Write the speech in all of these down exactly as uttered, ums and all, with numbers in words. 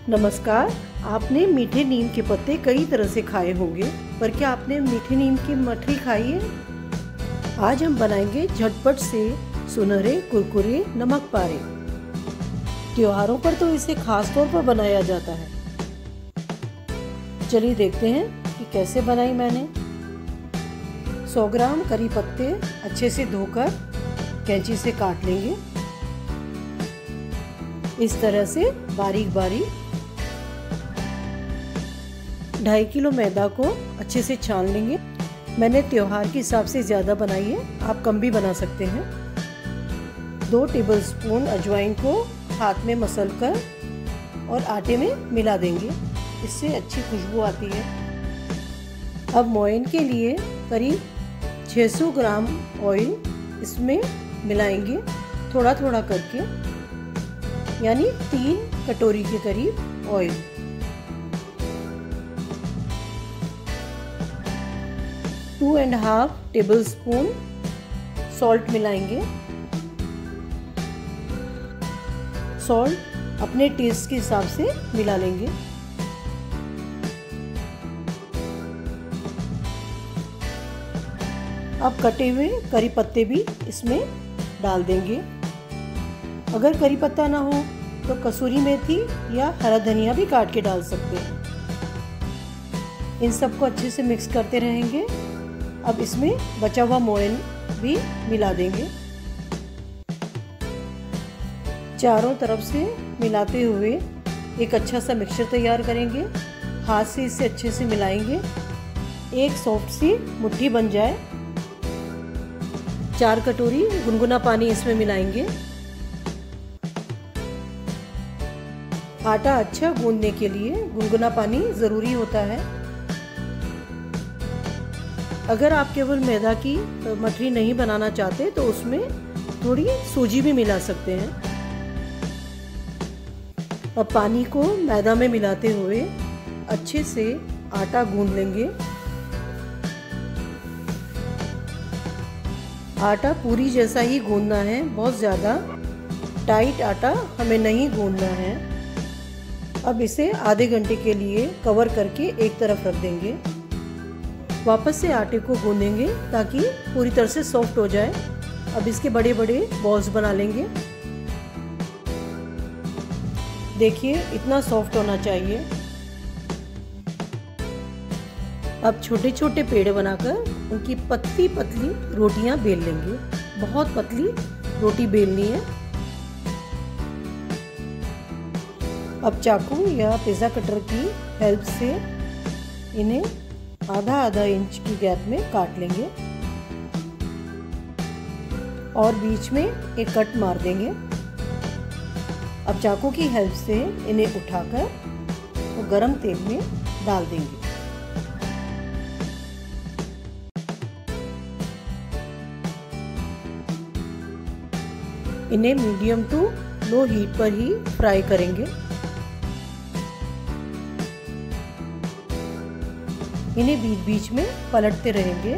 नमस्कार। आपने मीठे नीम के पत्ते कई तरह से खाए होंगे, पर क्या आपने मीठे नीम की मठरी खाई है? आज हम बनाएंगे झटपट से सुनहरे कुरकुरे नमक पारे। त्योहारों पर तो इसे खास तौर पर बनाया जाता है। चलिए देखते हैं कि कैसे बनाई मैंने। सौ ग्राम करी पत्ते अच्छे से धोकर कैंची से काट लेंगे, इस तरह से बारीक बारीक। ढाई किलो मैदा को अच्छे से छान लेंगे। मैंने त्योहार के हिसाब से ज़्यादा बनाई है, आप कम भी बना सकते हैं। दो टेबलस्पून अजवाइन को हाथ में मसल कर और आटे में मिला देंगे, इससे अच्छी खुशबू आती है। अब मोयन के लिए करीब छह सौ ग्राम ऑयल इसमें मिलाएंगे, थोड़ा थोड़ा करके, यानी तीन कटोरी के करीब oil. Two and half table spoon salt मिलाएंगे। सॉल्ट अपने टेस्ट के हिसाब से मिला लेंगे। अब कटे हुए करी पत्ते भी इसमें डाल देंगे। अगर करी पत्ता ना हो तो कसूरी मेथी या हरा धनिया भी काट के डाल सकते हैं। इन सबको अच्छे से मिक्स करते रहेंगे। अब इसमें बचा हुआ मोयन भी मिला देंगे। चारों तरफ से मिलाते हुए एक अच्छा सा मिक्सचर तैयार करेंगे। हाथ से इसे अच्छे से मिलाएंगे, एक सॉफ्ट सी मुट्ठी बन जाए। चार कटोरी गुनगुना पानी इसमें मिलाएंगे। आटा अच्छा गूंदने के लिए गुनगुना पानी ज़रूरी होता है। अगर आप केवल मैदा की मठरी नहीं बनाना चाहते तो उसमें थोड़ी सूजी भी मिला सकते हैं। अब पानी को मैदा में मिलाते हुए अच्छे से आटा गूंद लेंगे। आटा पूरी जैसा ही गूंदना है, बहुत ज़्यादा टाइट आटा हमें नहीं गूंदना है। अब इसे आधे घंटे के लिए कवर करके एक तरफ रख देंगे। वापस से आटे को गूंदेंगे ताकि पूरी तरह से सॉफ्ट हो जाए। अब इसके बड़े बड़े बॉल्स बना लेंगे। देखिए, इतना सॉफ्ट होना चाहिए। अब छोटे छोटे पेड़ बनाकर उनकी पतली पतली रोटियां बेल लेंगे। बहुत पतली रोटी बेलनी है। अब चाकू या पिज़्ज़ा कटर की हेल्प से इन्हें आधा आधा इंच की गैप में काट लेंगे और बीच में एक कट मार देंगे। अब चाकू की हेल्प से इन्हें उठाकर वो गरम तेल में डाल देंगे। इन्हें मीडियम टू लो हीट पर ही फ्राई करेंगे। इन्हें बीच बीच में पलटते रहेंगे।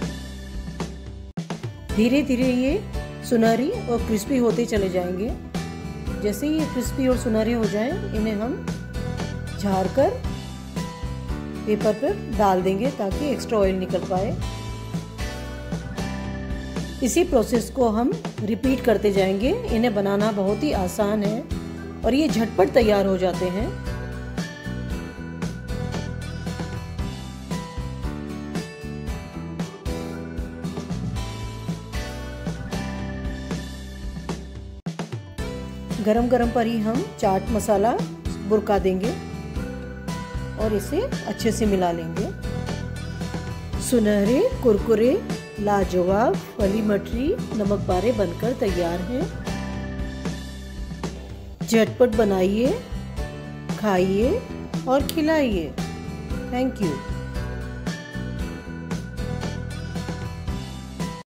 धीरे धीरे ये सुनहरी और क्रिस्पी होते चले जाएंगे। जैसे ही ये क्रिस्पी और सुनहरे हो जाएं, इन्हें हम झाड़ कर पेपर पर डाल देंगे ताकि एक्स्ट्रा ऑयल निकल पाए। इसी प्रोसेस को हम रिपीट करते जाएंगे। इन्हें बनाना बहुत ही आसान है और ये झटपट तैयार हो जाते हैं। गरम गरम पर ही हम चाट मसाला बुरका देंगे और इसे अच्छे से मिला लेंगे। सुनहरे कुरकुरे लाजवाब फली मठरी नमक पारे बनकर तैयार हैं। झटपट बनाइए, खाइए और खिलाइए। Thank you.